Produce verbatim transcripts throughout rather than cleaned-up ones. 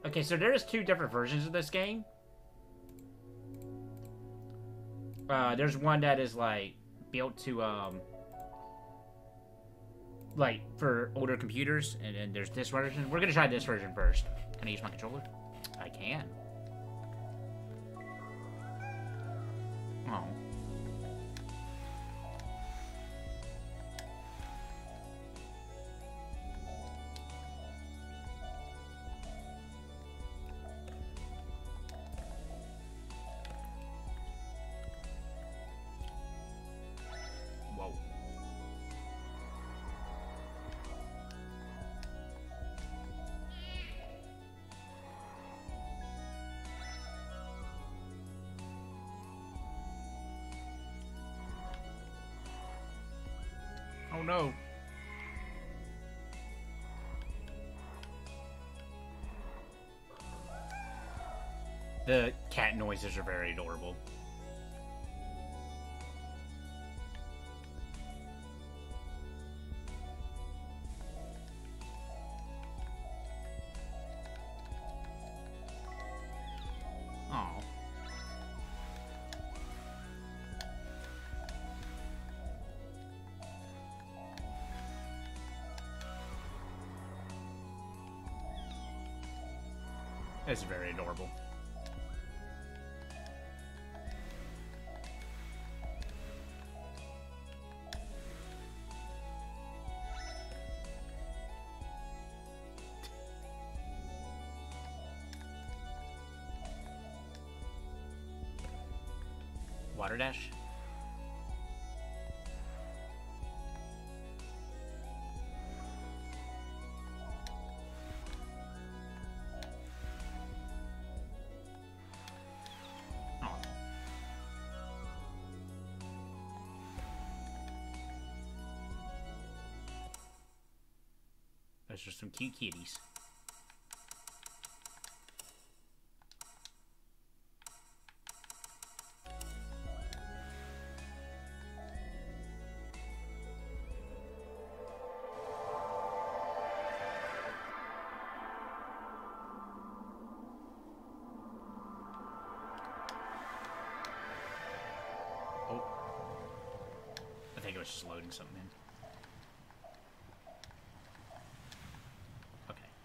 Okay, so there's two different versions of this game. Uh, there's one that is, like, built to, um... like, for older computers, and then there's this version. We're gonna try this version first. Can I use my controller? I can. Oh. Whoa. Oh no. The cat noises are very adorable. Oh. It's very adorable. Water dash? Oh. Those are some cute kitties. I think it was just loading something in. Okay.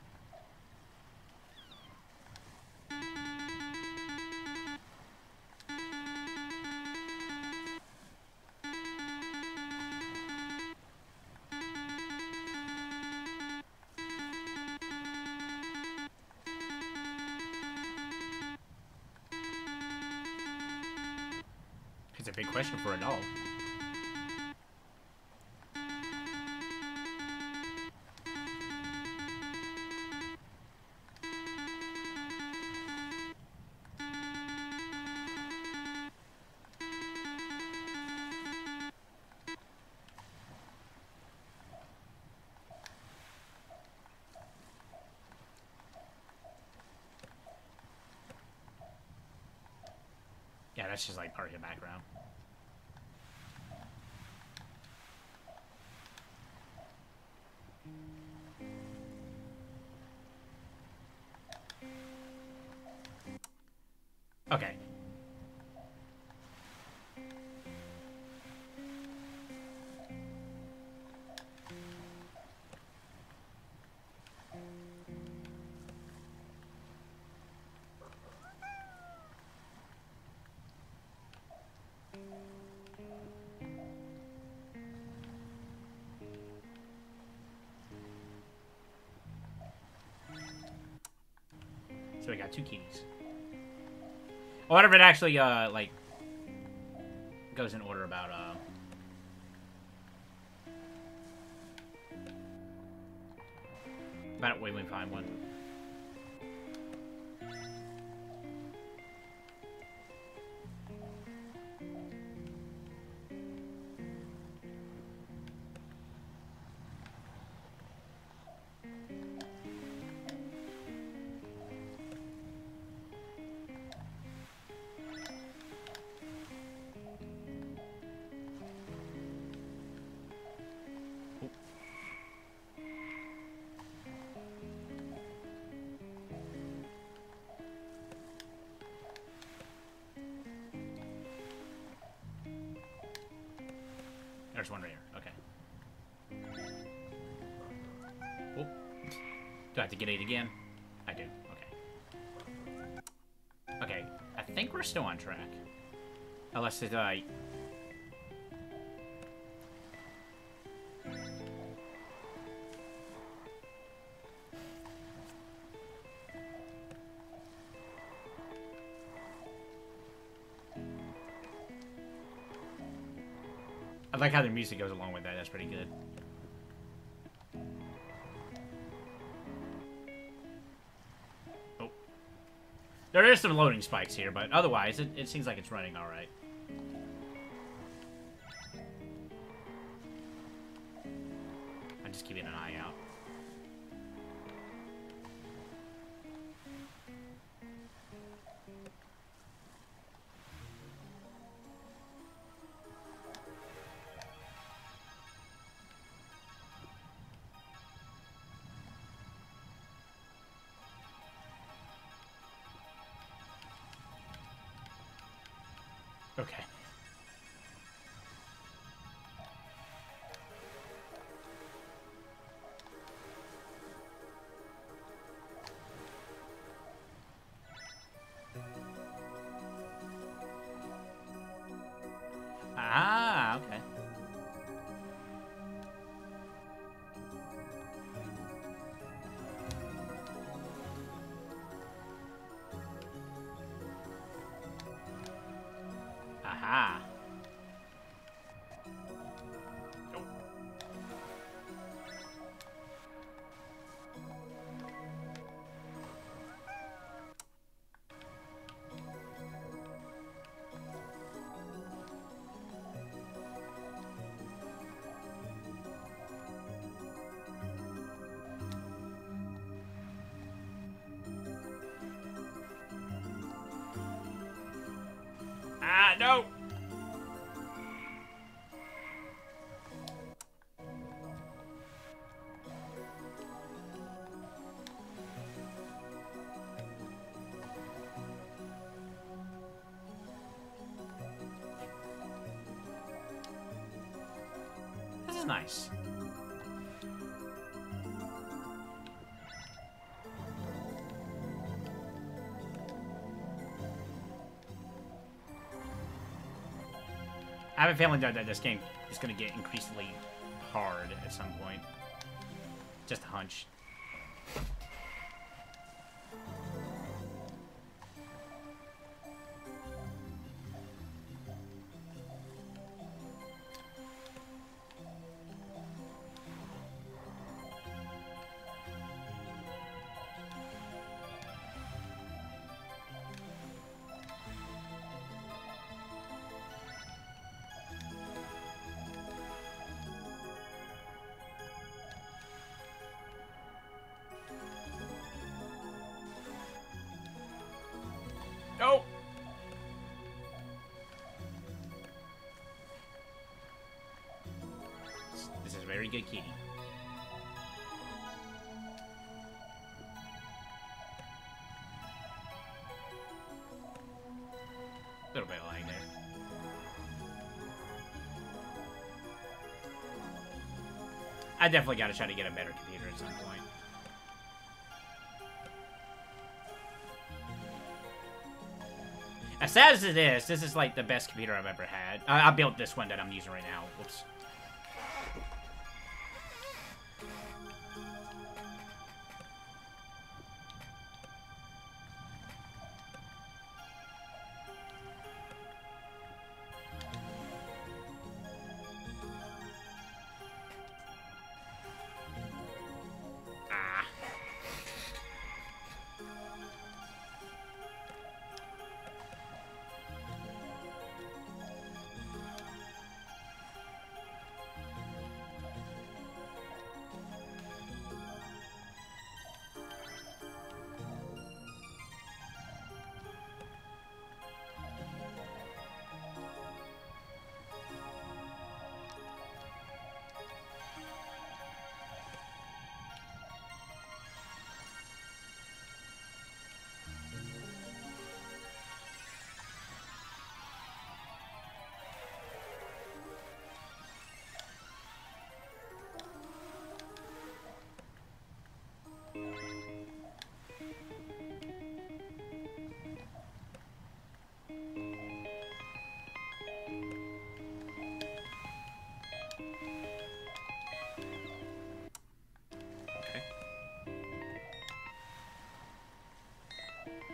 It's a big question for a dog. Yeah, that's just like part of your background. Okay. So we got two keys. I wonder if it actually, uh, like, goes in order about, uh... about when we find one. there's one right here. Okay. Oh. Do I have to get eight again? I do. Okay. Okay. I think we're still on track. Unless it, uh... I like how the music goes along with that. That's pretty good. Oh. There is some loading spikes here, but otherwise, it, it seems like it's running all right. I'm just keeping an eye out. Okay. Ah, okay. Aha. Oh. Ah, no! This is nice. I have a feeling that, that this game is going to get increasingly hard at some point. Just a hunch. No! This is very good, Kitty. A little bit of lag there. I definitely gotta try to get a better computer at some point. As sad as it is, this is like the best computer I've ever had. I, I built this one that I'm using right now. Whoops. Ah.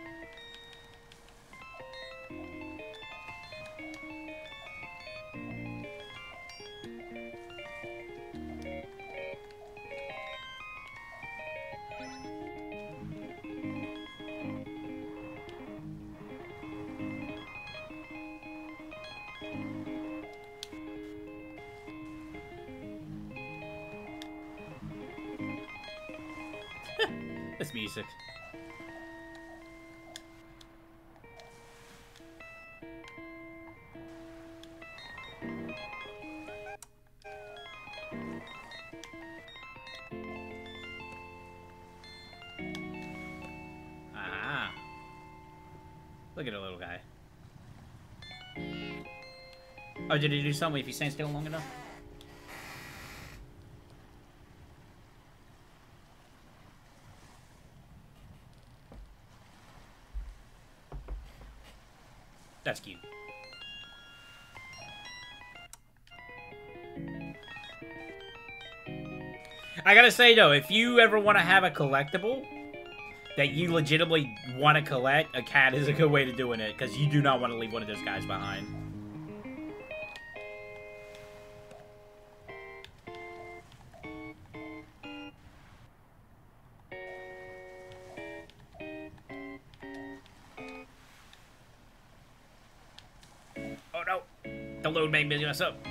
This music. Ah. Look at a little guy. Oh, did he do something if you stand still long enough? That's cute. I gotta say though, if you ever want to have a collectible that you legitimately want to collect, a cat is a good way to doing it, because you do not want to leave one of those guys behind. Oh no! The load made me mess up.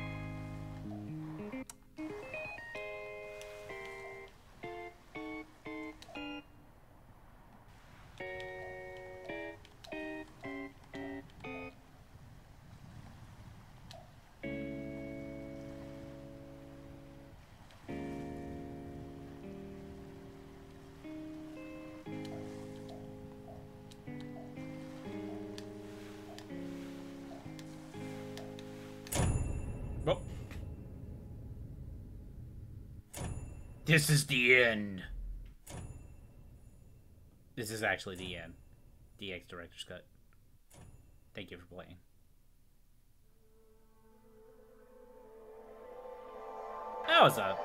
Oh. This is the end. This is actually the end. D X Director's Cut. Thank you for playing. That was a...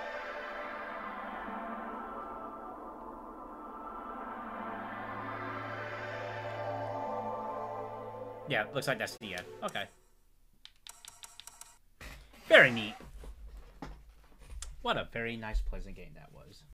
Yeah, looks like that's the end. Okay. Very neat. What a very nice, pleasant game that was.